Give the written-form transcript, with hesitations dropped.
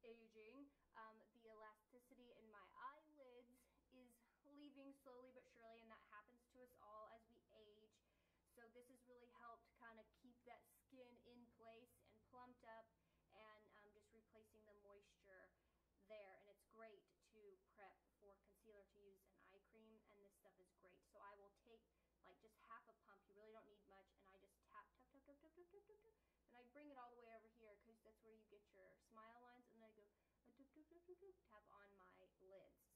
aging. The elasticity in my eyelids is leaving slowly but surely, and that happens to us all as we age. So this has really helped kind of keep that skin in place and plumped up, and just replacing the moisture there. And it's great to prep for concealer to use an eye cream, and this stuff is great. So I will take like just half a pump, you really don't need much, and I just tap, tap, tap, tap, tap, tap, tap, tap, tap, and I bring it all the way over here because that's where you get your smile lines, and then I go tap, tap, tap, tap, tap on my lids.